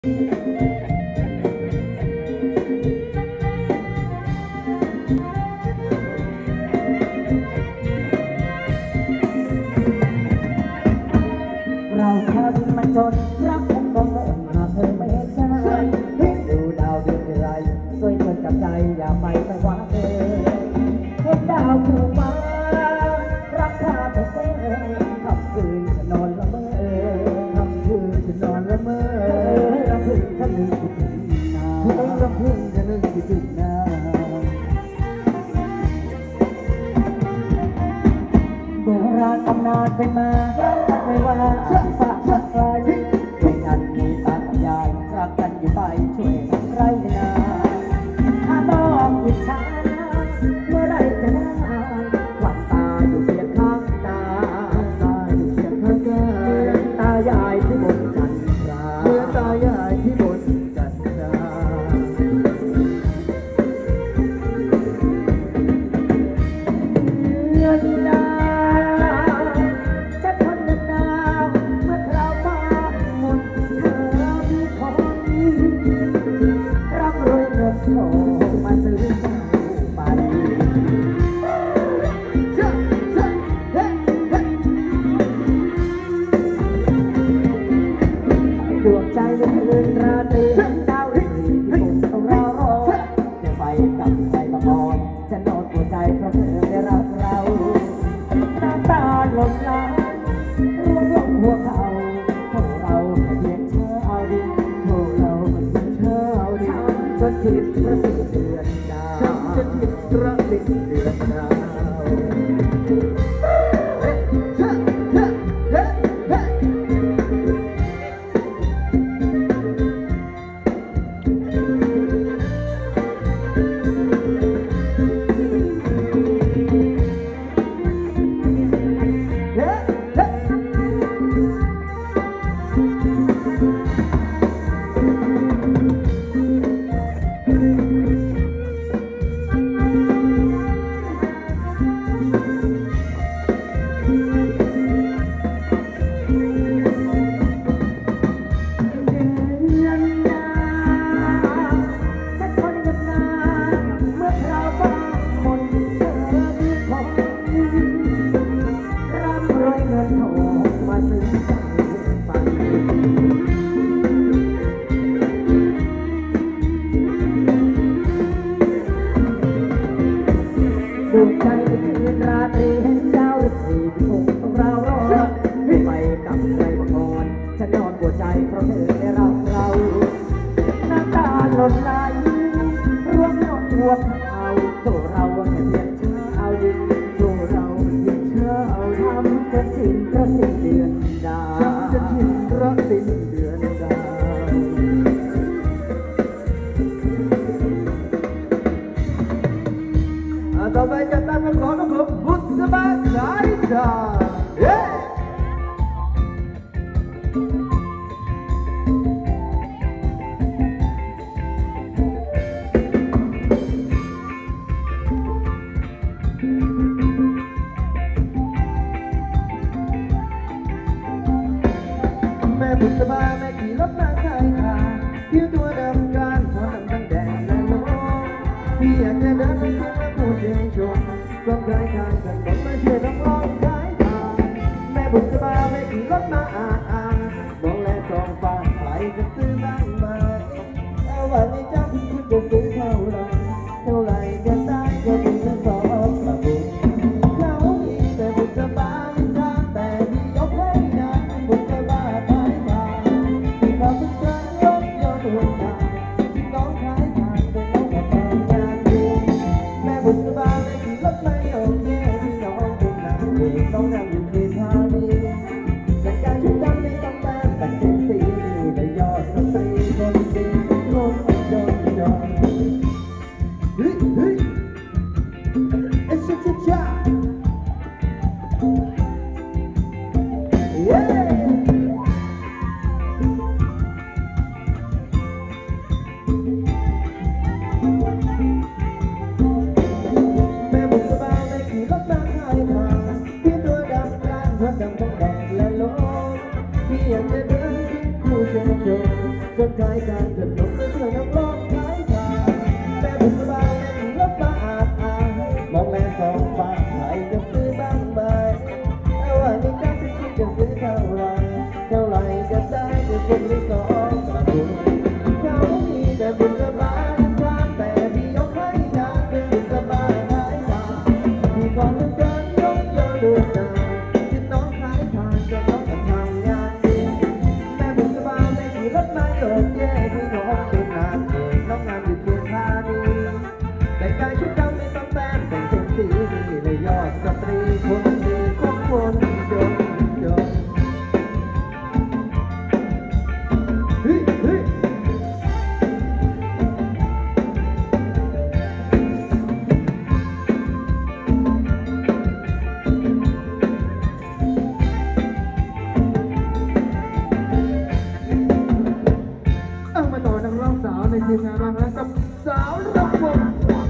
เราชาวดินมันจนรักกันก็เกิดมาเธอไม่เห็นใจดูดาวเดือนไรสวยจนจับใจอย่าไปแต่ว่าเธอเห็นดาวคู่มารักข้าแต่เธอคำคืนจะนอนละเมอคำคืนจะนอนละเมอรำพึงฉันนึกคิดถึงนาลำพึงฉันนึกคิดถึงนาโบราณตำนานเป็นมาไม่ว่าฝากรักใครไม่งั้นมีตากับยายรักกันอยู่ไปช่วยไรนาถ้าต้องอิจฉาเมื่อไรจะได้หวั่นตาอยู่เพียงข้างตาตาอยู่เพียงข้างกายตายายที่บนจันทราเมื่อตายายที่บนจันทราเงินดาโอ้มาซื้อเจ้าไปดวงใจในคืนราตรีดาวฤษีที่ผมต้องรอจะไปกับใจบางอ่อนจะนอนหัวใจเพราะเธอได้รักเราน้ำตาหล่นไหลร่วงลงหัวเขาพวกเราแค่เพียงเช้าดินพวกเราเพียงเช้าดินจนผิดพระสิเดือนดาวฉันจะผิดพระสิเดือนดาวดวงใจในคืนราตรีเห็นดาวฤษีที่คงต้องเรารอไม่ไปกับใครบางอ่อนฉันนอนปวดใจเพราะเธอได้รักเราน้ำตาหล่นไหลร่วงลงหัวเขาตัวเราแค่เพียงเช้าดินตัวเราเพียงเช้าทำจะสิ้นพระสิ้นเดือนดาวทำจะสิ้นพระสิ้นเดือนดาวต่อไปจะตั้งคำขอกับผมบุษบาสายตาแม่บุษบาแม่ขี่รถมาชายคายิ้วตัวดำการหัวดำตั้งแดดและลมพี่อยากจะเดินไปเที่ยวและพูดเองชมก็เคยทางกันบอกไม่เชื่อต้องลองขายทางแม่บุษบาแม่ขี่รถมาอ่างมองแลสองฟ้าใครจะซื้อบ้างมาเอาวันนี้เจ้าคุณจะซื้อเท่าไรก็ได้ก็ถึงจะสอบมาบุญเขามีแต่บุษบาไม่ทางแต่ที่ยกให้นะบุษบาขายทางที่เขาเป็นเจ้ารถยนต์หัวใจที่น้องขายทางแต่น้องก็ทำงานดีแม่บุษบาไม่ขี่รถไม่โอเคที่น้องเป็นนางเอกน้องนั่งอยู่ที่ท่านี้แต่การชุดดำการจนลงเพื่อนำร้องขายชาแม่บุญบายแม่รถมาอาบอามองแม่สองฟ้าใครจะซื้อบ้างไหมแต่ว่าในใจที่คิดจะซื้อเท่าไรก็ได้จะเป็นหรือสองกระบุญเขามีแต่บุญสบายแต่พี่ยกให้นางเป็นบุญสบายขายชาพี่ก่อนต้องการยกย่อเลือดจางที่น้องขายทานก็ต้องทำงานดีแม่บุญสบายแม่ขี่รถมาโดดเย่พี่น้องเป็นนางเอกน้องงานอยู่เพียงท่านี้แต่งกายชุดดำไม่ต้องแต้มแต่งเป็นสีนี่เลยยอดสตรีคนดีของคนจนเฮ้ยเฮ้ยเอามาต่อนักร้องสาวในทีมงานบ้างแล้วกับสาวรำวง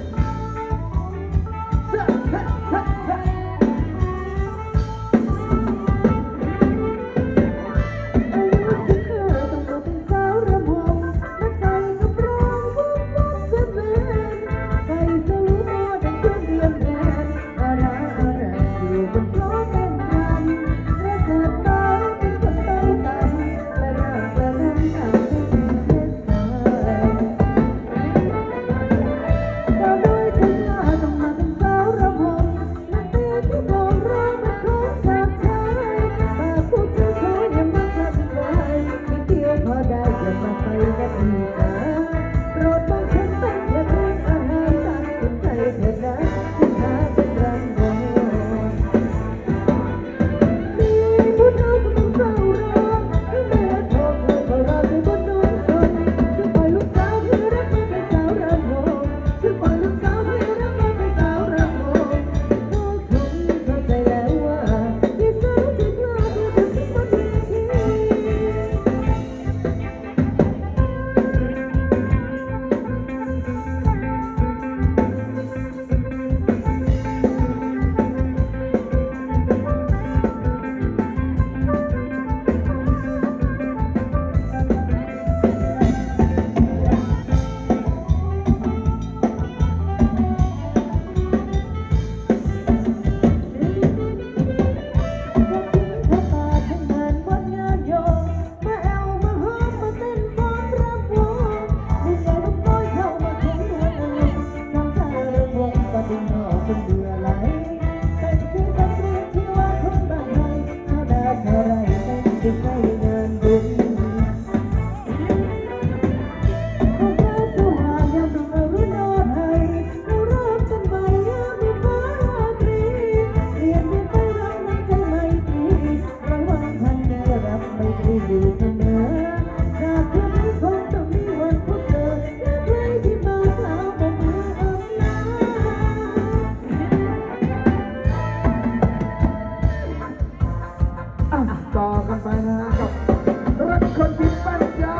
ต่อกันไปนะครับรักคนที่ปัญญา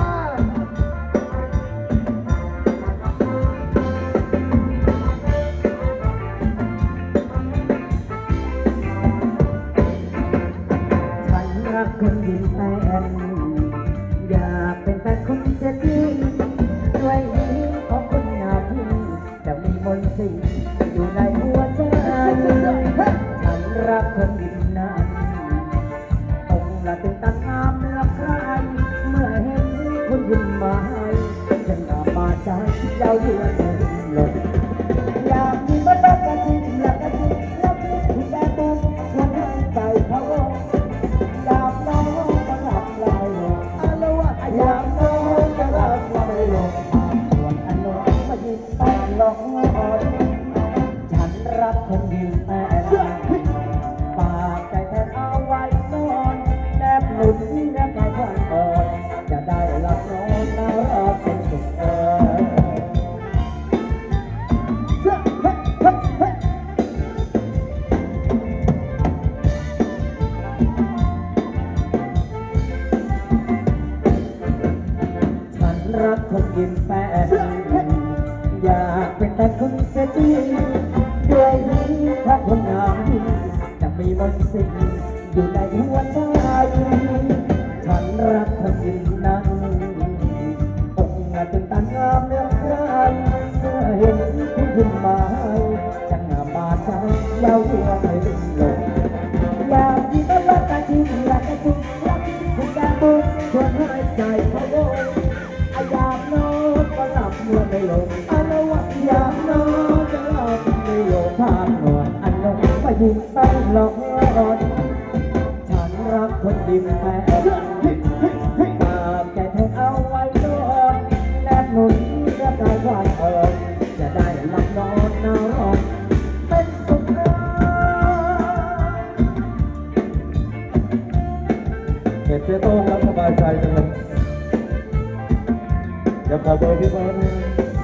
ฉันรักคนยิ้มแป้นอยากเป็นแต่คนเสียดีด้วยนี้ของคนงามจะมีมนต์สิ่งอยู่ในหัวใจฉันรักคนยิ้มนั้นละตื่นตันงามเมื่อใครเมื่อเห็นคุณยิ้มมาให้ฉันก็มาใจเย้าเยือกหล่นอยากมีบ้านบ้านกันจริงอยากกันจริงแล้วมีผู้แก่บุญชวนให้ใจเขาอยากน้องก็หลับไหลอะไรวะอยากน้องก็หลับไหลส่วนอันโน้นมายิ้มแป้งหลอกอ่อนฉันรักคนยิ้มแป้งฝากใจแทนเอาไว้นอนหนุนและกายความอ่อนจะได้หลับนอนน่ารักเป็นสุขฉันรักคนยิ้มแป้นอยากเป็นแต่คนเสียจริงด้วยนี้เพราะคนงามจะมีมนต์สิ่งอยู่ในหัวใจฉันรักเธอยิ่งนั้นอกาจนตันงามเนื้อใครเมื่อเห็นที่ยิ้มมาให้ช่างงามบาดใจเย้าเยื่อให้ลุ่มหลงอยากที่ต้องรักกันจริงอยากจะจริงรักคุณแก้มบุญชวนให้ใจเขาโวยอยากนอนก็หลับเมื่อไม่ลงอันว่าอยากนอนจะหลับไม่ลงภาพนอนอันลงไม่ยิ้มต้องหลอกฉันรักคนดิมแพ้ฝากใจเธอเอาไว้นอนแนบหนุนกระต่ายวันจะได้หลับนอนนอนเป็นสุขเห็นเสียโต้งแล้วสบายใจจังเลยเดี๋ยวขอเบอร์พี่เบิร์ดนะ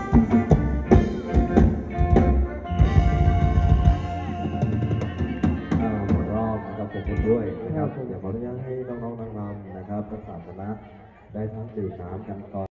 หมดรอบนะครับผมด้วยนะครับเดี๋ยวขออนุญาตให้น้องๆนางรำนะครับทั้งสามคณะได้ทั้งดื่มน้ำกันก่อน